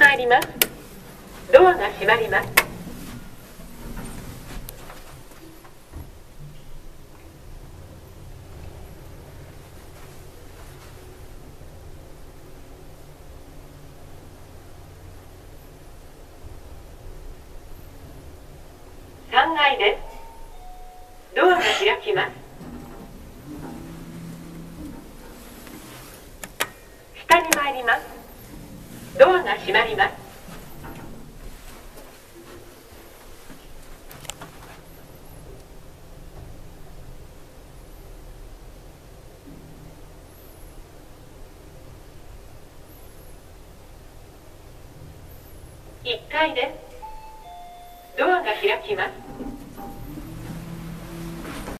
参ります。ドアが閉まります。3階です。ドアが開きます。下に参ります。ドアが閉まります。1階です。ドアが開きます。